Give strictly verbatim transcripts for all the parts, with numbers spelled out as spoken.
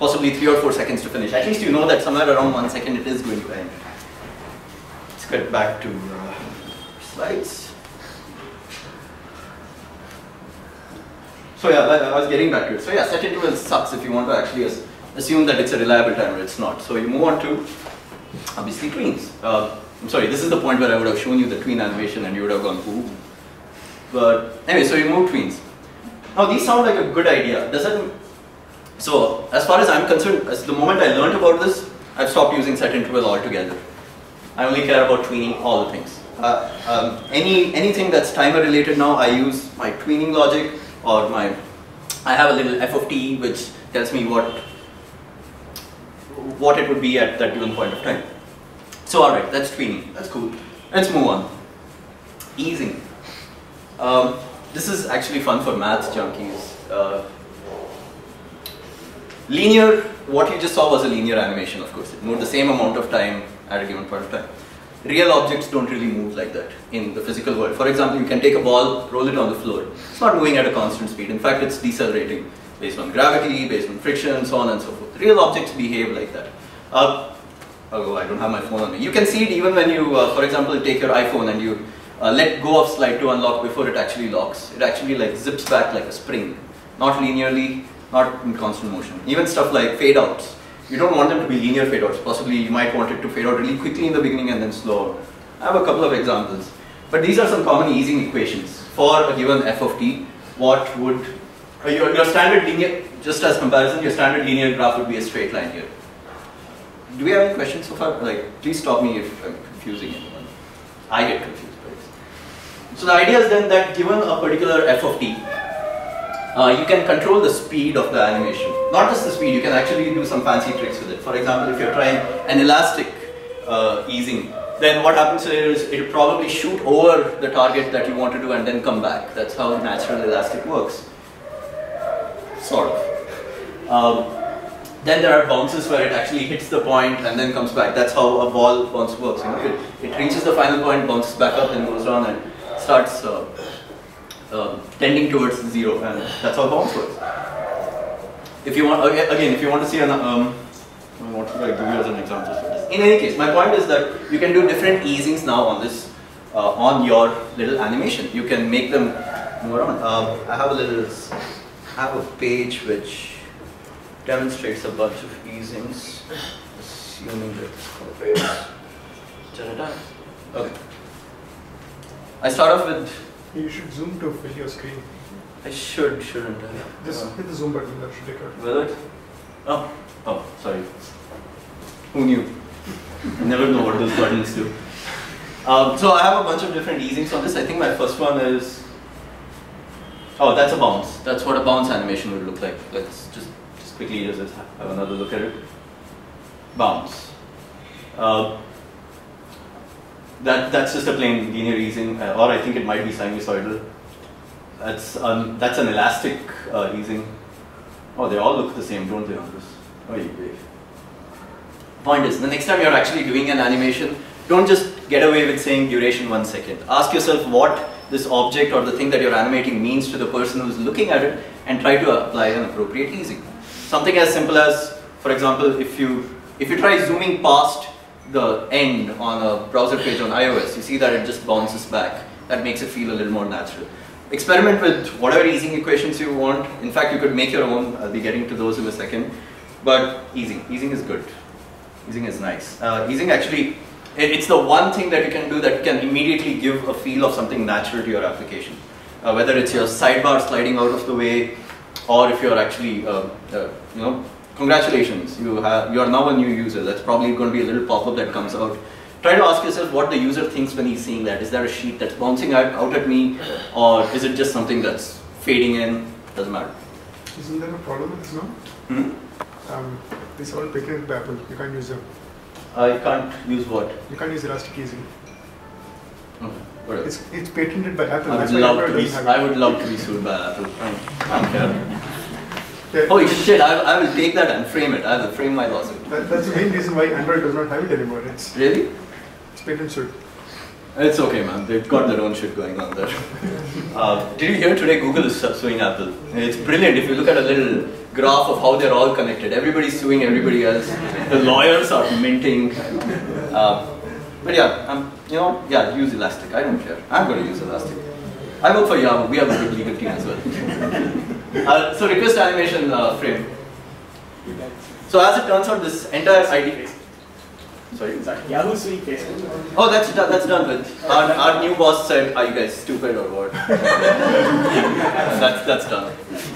possibly three or four seconds to finish. At least you know that somewhere around one second it is going to end. Let's get back to uh, slides. So yeah, I was getting back to it. So yeah, set interval sucks if you want to actually assume that it's a reliable timer. It's not. So you move on to, obviously, tweens. Uh, I'm sorry, this is the point where I would have shown you the tween animation and you would have gone, ooh. But anyway, so you move tweens. Now these sound like a good idea. Does it? So as far as I'm concerned, as the moment I learned about this, I've stopped using set interval altogether. I only care about tweening all the things. Uh, um, any anything that's timer related now, I use my tweening logic. Or my, I have a little f of t which tells me what what it would be at that given point of time. So alright, that's tweening, that's cool. Let's move on. Easing. Um, this is actually fun for maths junkies. Uh, linear, what you just saw was a linear animation, of course. It moved the same amount of time at a given point of time. Real objects don't really move like that in the physical world. For example, you can take a ball, roll it on the floor. It's not moving at a constant speed. In fact, it's decelerating based on gravity, based on friction, so on and so forth. Real objects behave like that. Uh, oh, I don't have my phone on me. You can see it even when you, uh, for example, take your iPhone and you uh, let go of slide to unlock before it actually locks. It actually like zips back like a spring. Not linearly, not in constant motion. Even stuff like fade outs. You don't want them to be linear fade outs. Possibly you might want it to fade out really quickly in the beginning and then slow. I have a couple of examples. But these are some common easing equations. For a given f of t, what would, uh, your, your standard linear, just as comparison, your standard linear graph would be a straight line here. Do we have any questions so far? Like, please stop me if I'm confusing anyone. I get confused by this. So the idea is then that given a particular f of t, Uh, you can control the speed of the animation. Not just the speed, you can actually do some fancy tricks with it. For example, if you're trying an elastic uh, easing, then what happens is it will probably shoot over the target that you want to do and then come back. That's how natural elastic works. Sort of. Um, then there are bounces where it actually hits the point and then comes back. That's how a ball bounce works. You know? it, it reaches the final point, bounces back up, then goes down and starts uh, Uh, tending towards zero, and that's how bounce works. If you want, again, if you want to see an, um, what should I give you as an example for this? In any case, my point is that you can do different easings now on this, uh, on your little animation. You can make them move around. Um, I have a little, I have a page which demonstrates a bunch of easings, assuming that it's cooperates. Okay. I start off with. You should zoom to fill your screen. I should, shouldn't I? Just uh, hit the zoom button, that should take out. Will it? Oh, oh, sorry. Who knew? I never know what those buttons do. Um, so I have a bunch of different easings on this. I think my first one is, oh, that's a bounce. That's what a bounce animation would look like. Let's just, just quickly just have another look at it. Bounce. Uh, That, that's just a plain linear easing, uh, or I think it might be sinusoidal. That's, um, that's an elastic uh, easing. Oh, they all look the same, don't they, on this? Oh, you wait. Point is, the next time you're actually doing an animation, don't just get away with saying duration one second. Ask yourself what this object or the thing that you're animating means to the person who's looking at it and try to apply an appropriate easing. Something as simple as, for example, if you, if you try zooming past the end on a browser page on iOS, you see that it just bounces back. That makes it feel a little more natural. Experiment with whatever easing equations you want. In fact, you could make your own. I'll be getting to those in a second. But easing, easing is good. Easing is nice. Uh, easing actually, it, it's the one thing that you can do that can immediately give a feel of something natural to your application. Uh, whether it's your sidebar sliding out of the way, or if you're actually, uh, uh, you know, congratulations, you have you are now a new user. That's probably going to be a little pop-up that comes out. Try to ask yourself what the user thinks when he's seeing that. Is there a sheet that's bouncing out, out at me, or is it just something that's fading in? Doesn't matter. Isn't there a problem with this now? Hmm? Um, this all patented by Apple. You can't use them. I can't use what? You can't use elastic easing. Okay. It's it's patented by Apple. I would, That's why love Apple to be, doesn't have I it. would love to be sued by Apple. I don't care. Yeah. Oh shit, I, I will take that and frame it. I will frame my lawsuit. That, that's the main reason why Android does not have it anymore. It's Really? it's patent suit. It's okay, man. They've got their own shit going on there. uh, did you hear today Google is suing Apple? It's brilliant. If you look at a little graph of how they're all connected, everybody's suing everybody else. The lawyers are minting. Uh, but yeah, um, you know, yeah, use Elastic. I don't care. I'm going to use Elastic. I work for Yahoo. We have a good legal team as well. uh, so request animation uh, frame. So as it turns out, this entire I D. Sorry? Yahoo suing Facebook. Oh, that's done, that's done with. Our, our new boss said, are you guys stupid or what? that's, that's done.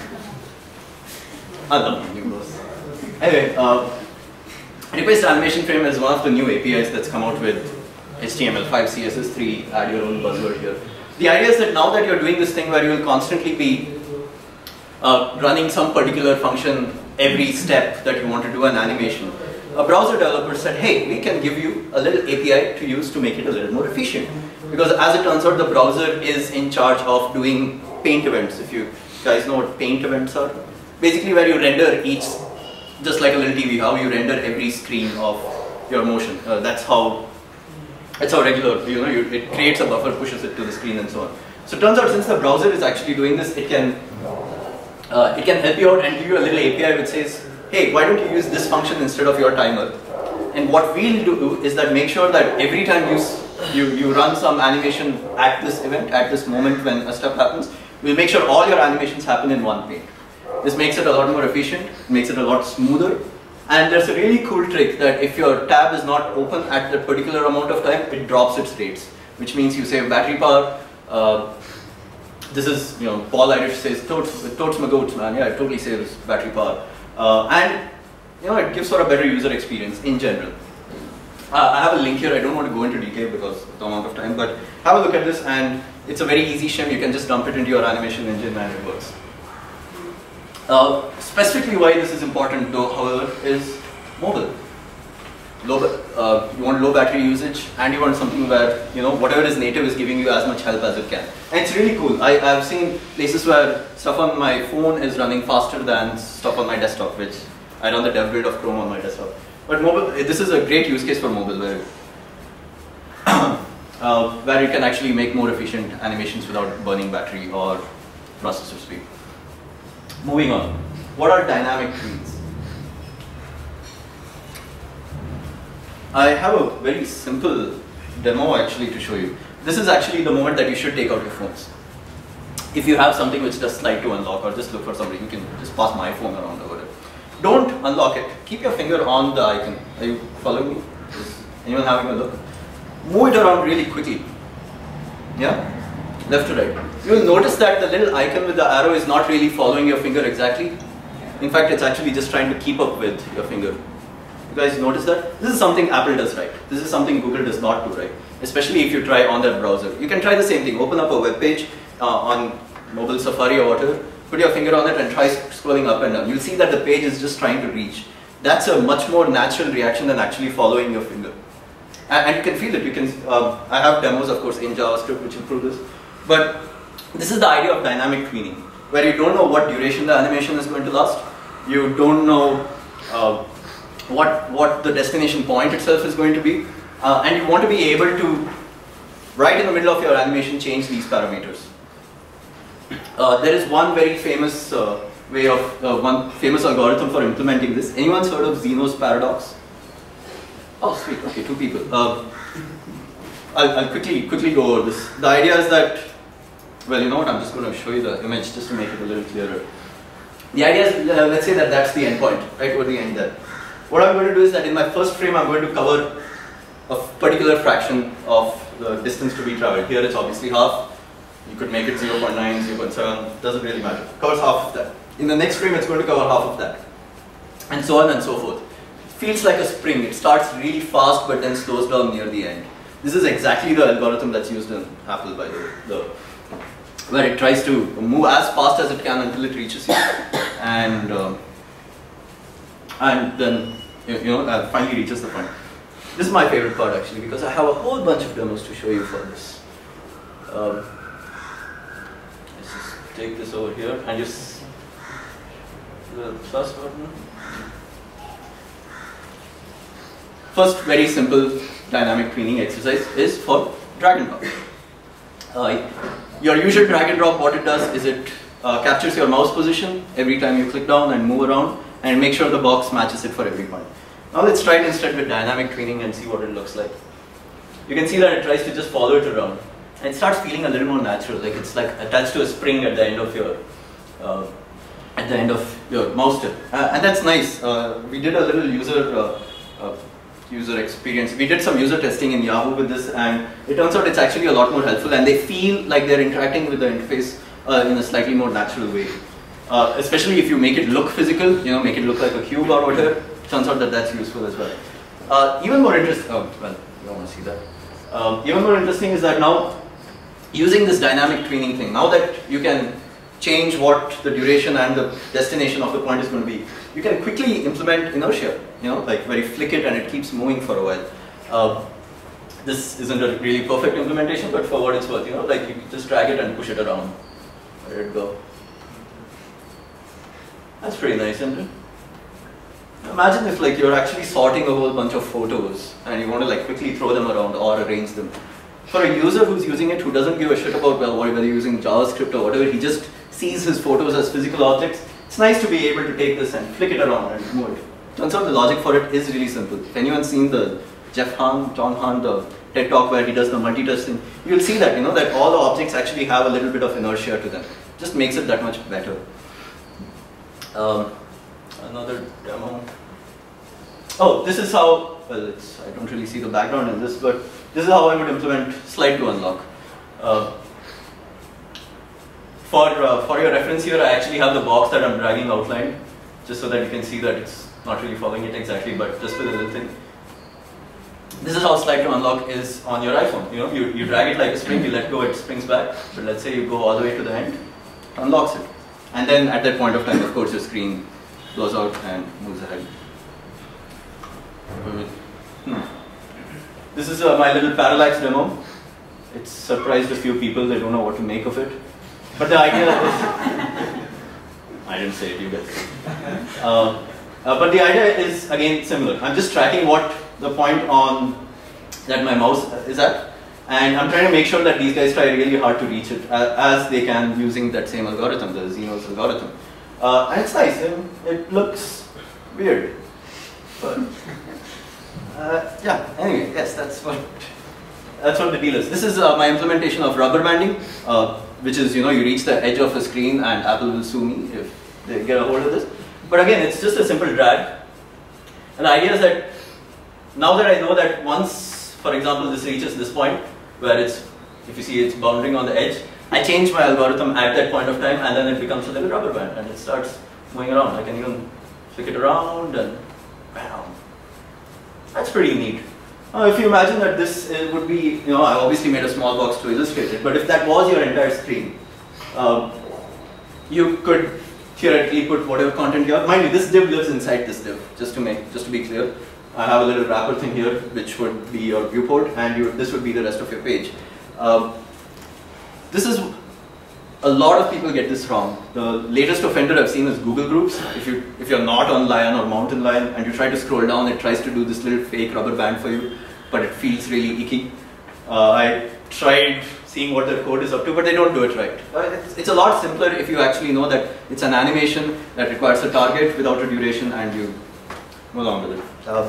I love the new boss. Anyway, uh, request animation frame is one of the new A P Is that's come out with H T M L five, C S S three, add your own buzzword here. The idea is that now that you're doing this thing where you will constantly be uh, running some particular function every step that you want to do an animation, a browser developer said, hey, we can give you a little A P I to use to make it a little more efficient. Because as it turns out, the browser is in charge of doing paint events. If you guys know what paint events are, basically where you render each, just like a little T V, how you render every screen of your motion. Uh, that's how, that's how regular, you know, you, it creates a buffer, pushes it to the screen and so on. So it turns out since the browser is actually doing this, it can, uh, it can help you out and give you a little A P I which says, hey, why don't you use this function instead of your timer? And what we'll do is that make sure that every time you, you, you run some animation at this event, at this moment when a step happens, we'll make sure all your animations happen in one paint. This makes it a lot more efficient, makes it a lot smoother. And there's a really cool trick that if your tab is not open at that particular amount of time, it drops its rates, which means you save battery power. Uh, this is, you know, Paul Irish says, totes, totes my goats, man. Yeah, it totally saves battery power. Uh, and you know, it gives for a better user experience in general. Uh, I have a link here. I don't want to go into detail because of the amount of time, but have a look at this, and it's a very easy shim. You can just dump it into your animation engine and it works. Uh, specifically why this is important though, however, is mobile. Low, uh, you want low battery usage, and you want something where, you know, whatever is native is giving you as much help as it can. And it's really cool. I, I've seen places where stuff on my phone is running faster than stuff on my desktop, which I run the dev build of Chrome on my desktop. But mobile, this is a great use case for mobile, where, uh, where you can actually make more efficient animations without burning battery or processor speed. Moving on, what are dynamic tweens? I have a very simple demo actually to show you. This is actually the moment that you should take out your phones. If you have something which does slide to unlock, or just look for somebody, you can just pass my phone around over it. Don't unlock it. Keep your finger on the icon. Are you following me? Is anyone having a look? Move it around really quickly. Yeah? Left to right. You will notice that the little icon with the arrow is not really following your finger exactly. In fact, it's actually just trying to keep up with your finger. You guys notice that? This is something Apple does right. This is something Google does not do right. Especially if you try on that browser. You can try the same thing. Open up a web page uh, on mobile Safari or whatever. Put your finger on it and try scrolling up and down. You'll see that the page is just trying to reach. That's a much more natural reaction than actually following your finger. And, and you can feel it. You can. Uh, I have demos, of course, in JavaScript which improve this. But this is the idea of dynamic tweening, where you don't know what duration the animation is going to last. You don't know uh, what, what the destination point itself is going to be. Uh, and you want to be able to, right in the middle of your animation, change these parameters. Uh, there is one very famous uh, way of, uh, one famous algorithm for implementing this. Anyone's heard of Zeno's paradox? Oh, sweet, okay, two people. Uh, I'll, I'll quickly, quickly go over this. The idea is that, well, you know what, I'm just going to show you the image just to make it a little clearer. The idea is, uh, let's say that that's the endpoint, right over the end there. What I'm going to do is that in my first frame, I'm going to cover a particular fraction of the distance to be traveled. Here it's obviously half. You could make it zero point nine, zero point seven, doesn't really matter. Covers half of that. In the next frame, it's going to cover half of that. And so on and so forth. It feels like a spring. It starts really fast, but then slows down near the end. This is exactly the algorithm that's used in Apple, by the way, the, where it tries to move as fast as it can until it reaches you, and um, and then you, you know uh, finally reaches the point. This is my favorite part actually, because I have a whole bunch of demos to show you for this. Um, let's just take this over here and just the plus button. First, very simple dynamic tweening exercise is for drag and drop. Uh, your usual drag and drop, what it does is it uh, captures your mouse position every time you click down and move around, and make sure the box matches it for every point. Now let's try it instead with dynamic tweening and see what it looks like. You can see that it tries to just follow it around, and it starts feeling a little more natural, like it's like attached to a spring at the end of your uh, at the end of your mouse tip, uh, and that's nice. Uh, we did a little user uh, uh, user experience. We did some user testing in Yahoo with this, and it turns out it's actually a lot more helpful, and they feel like they're interacting with the interface uh, in a slightly more natural way. Uh, especially if you make it look physical, you know, make it look like a cube or whatever. Turns out that that's useful as well. Uh, even more interesting. Oh, well, you don't want to see that. Um, even more interesting is that now, using this dynamic tweening thing, now that you can change what the duration and the destination of the point is going to be, you can quickly implement inertia, you know, like where you flick it and it keeps moving for a while. Uh, this isn't a really perfect implementation, but for what it's worth, you know, like you just drag it and push it around. Let it go. That's pretty nice, isn't it? Imagine if like you're actually sorting a whole bunch of photos and you want to like quickly throw them around or arrange them. For a user who's using it, who doesn't give a shit about, well, whether you're using JavaScript or whatever, he just sees his photos as physical objects. It's nice to be able to take this and flick it around and move it. Turns out the logic for it is really simple. If anyone's seen the Jeff Hahn, John Hahn, the TED Talk where he does the multitasking, you'll see that, you know, that all the objects actually have a little bit of inertia to them. Just makes it that much better. Um, another demo. Oh, this is how, well, it's, I don't really see the background in this, but this is how I would implement slide to unlock. Uh, for, uh, for your reference here, I actually have the box that I'm dragging outlined, just so that you can see that it's not really following it exactly, but just with a little thing. This is how slide to unlock is on your iPhone. You know, you, you drag it like a spring, you let go, it springs back, but let's say you go all the way to the end, unlocks it. And then at that point of time, of course, your screen goes out and moves ahead. Hmm. This is uh, my little parallax demo. It's surprised a few people, they don't know what to make of it. But the idea is, I didn't say it, you guys. Uh, uh, but the idea is, again, similar. I'm just tracking what the point on that my mouse is at. And I'm trying to make sure that these guys try really hard to reach it uh, as they can using that same algorithm, the Zeno's algorithm. Uh, and it's nice, it, it looks weird. But uh, yeah, anyway, yes, that's what that's what the deal is. This is uh, my implementation of rubber banding, uh, which is, you know, you reach the edge of a screen and Apple will sue me if they get a hold of this. But again, it's just a simple drag. And the idea is that now that I know that once, for example, this reaches this point, where it's, if you see it's bounding on the edge, I change my algorithm at that point of time, and then it becomes a little rubber band, and it starts moving around. I can even flick it around, and bam. That's pretty neat. Uh, if you imagine that this uh, would be, you know, I obviously made a small box to illustrate it, but if that was your entire screen, um, you could theoretically put whatever content you have. Mind you, this div lives inside this div, just to make, just to be clear. I have a little wrapper thing here, which would be your viewport, and you, this would be the rest of your page. Um, this is, a lot of people get this wrong. The latest offender I've seen is Google Groups. If, you, if you're not on Lion or Mountain Lion, and you try to scroll down, it tries to do this little fake rubber band for you, but it feels really icky. Uh, I tried seeing what their code is up to, but they don't do it right. Uh, it's, it's a lot simpler if you actually know that it's an animation that requires a target without a duration, and you go along with it. Um,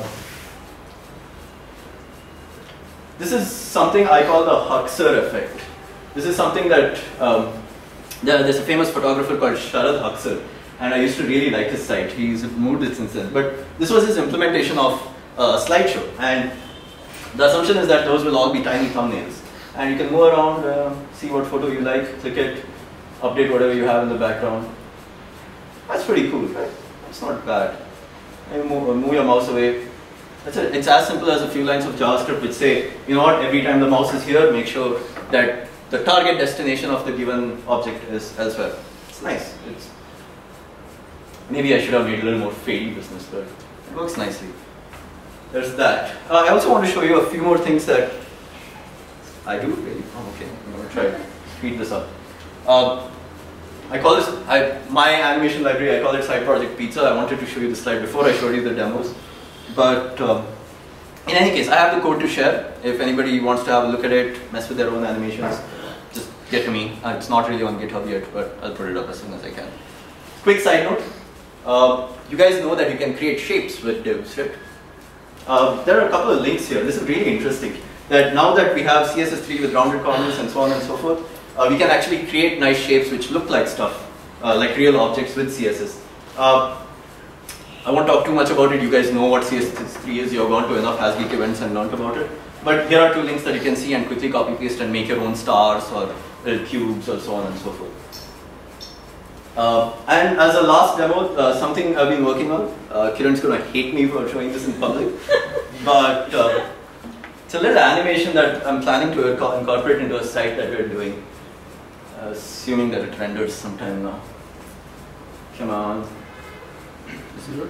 this is something I call the Huxer effect. This is something that, um, there, there's a famous photographer called Sharad Huxer, and I used to really like his site. He's moved it since then. But this was his implementation of a slideshow, and the assumption is that those will all be tiny thumbnails. And you can move around, uh, see what photo you like, click it, update whatever you have in the background. That's pretty cool, right? It's not bad. Maybe move, move your mouse away. That's it. It's as simple as a few lines of JavaScript which say, you know what, every time the mouse is here, make sure that the target destination of the given object is elsewhere. It's nice. It's, maybe I should have made a little more fadey business, but it works nicely. There's that. Uh, I also want to show you a few more things that I do. Really? Oh, okay. I'm going to try to speed this up. Um, I call this, I, my animation library, I call it Side Project Pizza. I wanted to show you the slide before I showed you the demos. But um, in any case, I have the code to share. If anybody wants to have a look at it, mess with their own animations, just get to me. Uh, it's not really on GitHub yet, but I'll put it up as soon as I can. Quick side note, uh, you guys know that you can create shapes with divs, right? Uh, there are a couple of links here. This is really interesting. That now that we have C S S three with rounded corners and so on and so forth, uh, we can actually create nice shapes which look like stuff, uh, like real objects with C S S. Uh, I won't talk too much about it. You guys know what C S S three is. You've gone to enough HasGeek events and learned about it. But here are two links that you can see and quickly copy paste and make your own stars or little cubes or so on and so forth. Uh, and as a last demo, uh, something I've been working on. Uh, Kiran's going to hate me for showing this in public, but uh, it's a little animation that I'm planning to incorporate into a site that we're doing, uh, assuming that it renders sometime now. Come on. This is it.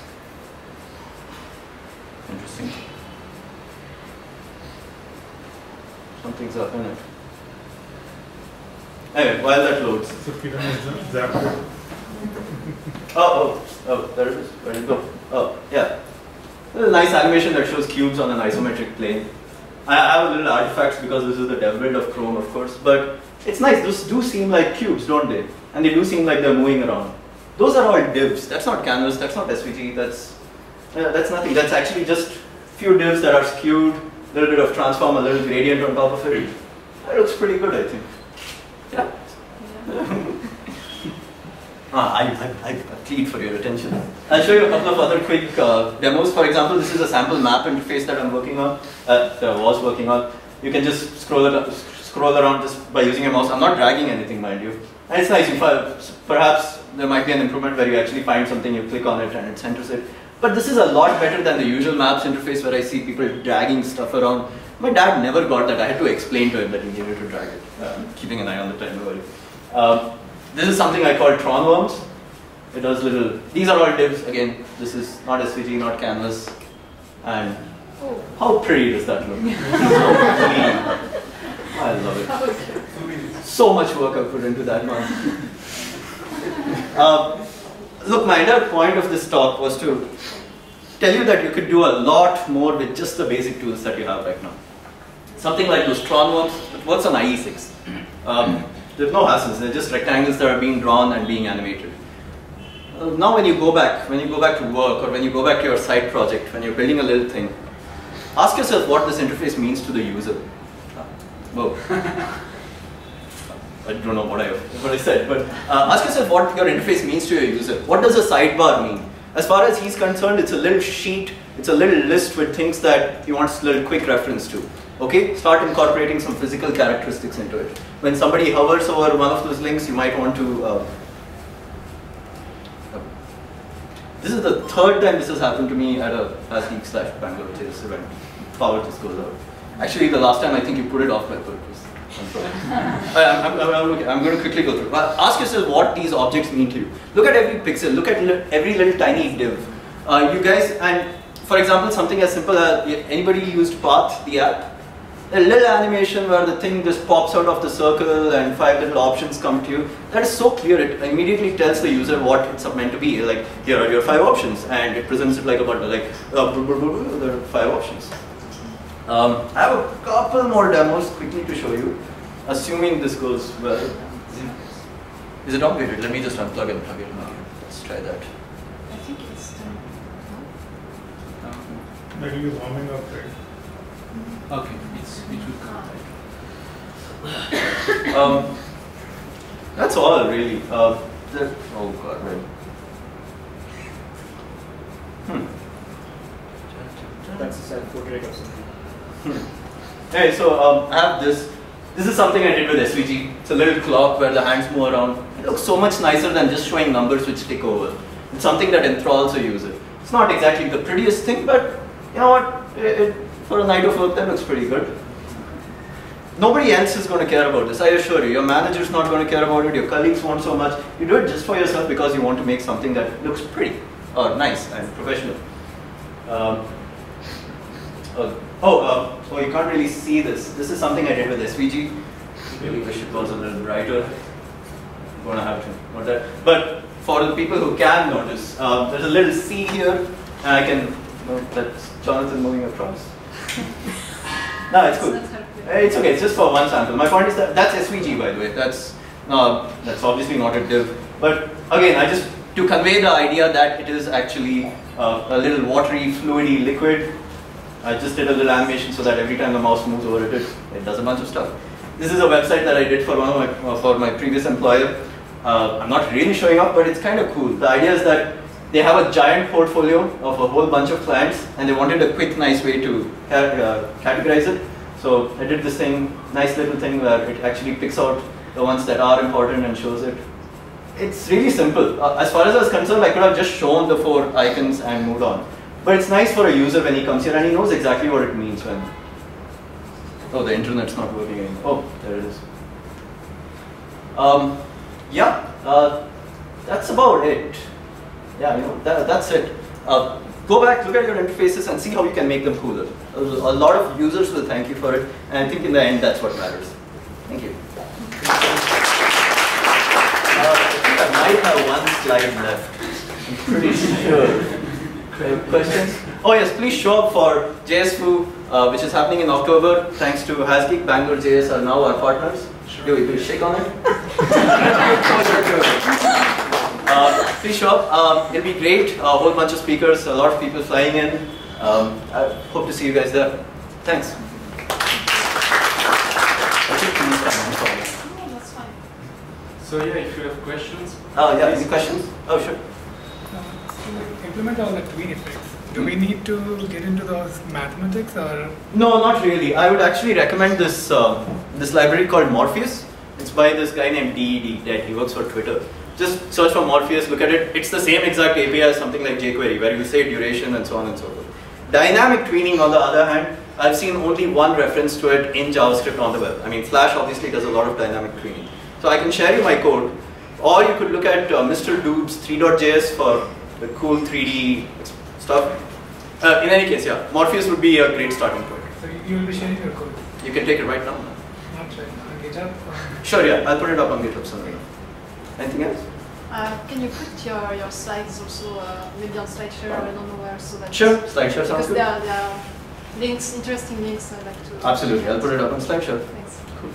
Interesting. Something's up in it. Anyway, while that loads. So Kiran is zapped. Oh, oh, oh, there it is. Where did it go? Oh, yeah. This is a nice animation that shows cubes on an isometric plane. I have a little artifacts because this is the dev build of Chrome, of course, but it's nice. Those do seem like cubes, don't they? And they do seem like they're moving around. Those are all divs. That's not canvas, that's not S V G, that's, uh, that's nothing. That's actually just few divs that are skewed, a little bit of transform, a little gradient on top of it. That looks pretty good, I think. Yeah. yeah. ah, I, I, I plead for your attention. I'll show you a couple of other quick uh, demos. For example, this is a sample map interface that I'm working on, uh, that I was working on. You can just scroll it up, scroll around just by using your mouse. I'm not dragging anything, mind you. And it's nice. If I, perhaps there might be an improvement where you actually find something, you click on it, and it centers it. But this is a lot better than the usual maps interface where I see people dragging stuff around. My dad never got that. I had to explain to him that he needed to drag it. Uh, keeping an eye on the time, no worry. Um, this is something I call Tron worms. It does little, these are all divs. Again, this is not S V G, not canvas. And oh, how pretty does that look? I love it. So much work I put into that one. uh, look, my entire point of this talk was to tell you that you could do a lot more with just the basic tools that you have right now. Something like those Tron worms, it works on I E six. Um, there's no hassles, they're just rectangles that are being drawn and being animated. Uh, now when you go back, when you go back to work or when you go back to your side project, when you're building a little thing, ask yourself what this interface means to the user. Uh, whoa. I don't know what I, what I said, but uh, ask yourself what your interface means to your user. What does a sidebar mean? As far as he's concerned, it's a little sheet, it's a little list with things that he wants a little quick reference to. Okay, start incorporating some physical characteristics into it. When somebody hovers over one of those links, you might want to. Uh, uh, this is the third time this has happened to me at a HasGeek slash Bangalore J S event. Power just goes out. Actually, the last time I think you put it off by purpose. I'm sorry. I, I'm, I'm, I'm, okay. I'm going to quickly go through. Ask yourself what these objects mean to you. Look at every pixel. Look at li every little tiny div. Uh, you guys, and for example, something as simple as anybody used Path, the app? A little animation where the thing just pops out of the circle and five little options come to you. That is so clear, it immediately tells the user what it's meant to be. Like, here are your five options, and it presents it like a bundle, like, uh, there are five options. Um, I have a couple more demos quickly to show you, assuming this goes well. Is it on? Wait, let me just unplug and plug it in. Let's try that. I think it's done. Maybe you warming up, right? Okay, it's, it will come. um, that's all really. Uh, the, oh god, right. Hmm. That's a self-portrait or something. Hmm. Hey, so um, I have this. This is something I did with S V G. It's a little clock where the hands move around. It looks so much nicer than just showing numbers which tick over. It's something that enthralls a user. It's not exactly the prettiest thing, but you know what? It, it, for a night of work, that looks pretty good. Nobody else is going to care about this, I assure you. Your manager's not going to care about it, your colleagues won't so much. You do it just for yourself because you want to make something that looks pretty, or nice and professional. Um, oh, oh, uh, oh, you can't really see this. This is something I did with S V G. Really wish it was a little brighter. I'm going to have to note that. But for the people who can notice, uh, there's a little C here, and I can No, that's Jonathan moving across. No, it's cool. It's not helpful. It's okay, it's just for one sample. My point is that that's S V G, by the way. That's no, that's obviously not a div. But again, I just to convey the idea that it is actually uh, a little watery, fluidy liquid. I just did a little animation so that every time the mouse moves over it, it, it does a bunch of stuff. This is a website that I did for one of my uh, for my previous employer. Uh, I'm not really showing off, but it's kind of cool. The idea is that they have a giant portfolio of a whole bunch of clients, and they wanted a quick, nice way to uh, categorize it. So I did this thing, nice little thing where it actually picks out the ones that are important and shows it. It's really simple. Uh, as far as I was concerned, I could have just shown the four icons and moved on. But it's nice for a user when he comes here and he knows exactly what it means when. Oh, the internet's not working anymore. Oh, there it is. Um, yeah, uh, that's about it. Yeah, you know, that, that's it. Uh, go back, look at your interfaces and see how you can make them cooler. A, a lot of users will thank you for it, and I think in the end that's what matters. Thank you. Uh, I think I might have one slide left. I'm pretty sure. Questions? Oh yes, please show up for J S Foo, uh, which is happening in October. Thanks to HasGeek, Bangalore J S are now our partners. Do we please shake on it? uh, please show up. Um, it'll be great. A whole bunch of speakers, a lot of people flying in. Um, I hope to see you guys there. Thanks. Oh, that's fine. So yeah, if you have questions. Oh yeah, any questions? Oh sure. To implement all the tween effects, do we need to get into those mathematics or? No, not really. I would actually recommend this uh, this library called Morpheus. It's by this guy named D E D, Dead. He works for Twitter. Just search for Morpheus, look at it. It's the same exact A P I as something like jQuery, where you say duration and so on and so forth. Dynamic tweening, on the other hand, I've seen only one reference to it in JavaScript on the web. I mean, Flash obviously does a lot of dynamic tweening. So I can share you my code, or you could look at uh, Mister Dude's three dot J S for the cool three D stuff. Uh, in any case, yeah, Morpheus would be a great starting point. So you will be sharing your code? You can take it right now. Not right now, on GitHub? Or? Sure, yeah, I'll put it up on GitHub somewhere. Anything else? Uh, can you put your, your slides also uh, maybe on SlideShare, I don't know where, so that Sure, SlideShare sounds because good. there are, there are links, interesting links I'd like to. Absolutely, I'll put it up on SlideShare. Thanks. Cool.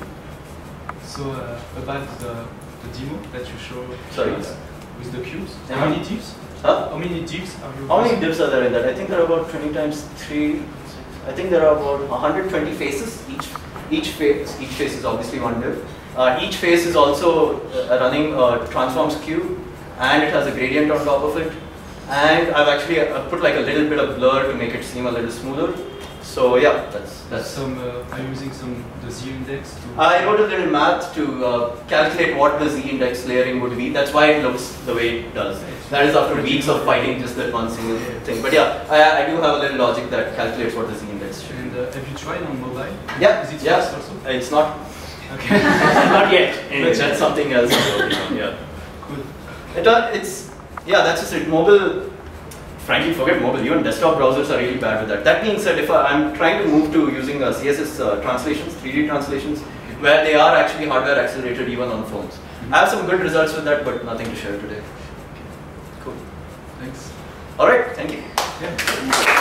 So uh, about the, the demo that you show Sorry. us with the cubes. Yeah. How many divs? Huh? How many divs are you? How many using? divs are there in that? I think there are about twenty times three. I think there are about one hundred twenty faces. Each each face each face is obviously one div. Uh, each face is also uh, running a transforms cube, and it has a gradient on top of it. And I've actually uh, put like a little bit of blur to make it seem a little smoother. So yeah, that's that's. Some uh, are you using some the z index to? I wrote a little math to uh, calculate what the z-index layering would be. That's why it looks the way it does. That is after weeks of fighting just that one single thing. But yeah, I, I do have a little logic that calculates what the z-index should be. And uh, have you tried on mobile? Yeah, Is it yeah. fast also? It's not, Okay. not yet. And that's something else I'm working on. Yeah. Cool. It, uh, it's yeah, that's just it. Mobile. Frankly, forget mobile. Even desktop browsers are really bad with that. That being said, if I, I'm trying to move to using uh, C S S uh, translations, three D translations, where they are actually hardware accelerated even on phones. I have some good results with that, but nothing to share today. Cool. Thanks. All right. Thank you. Yeah.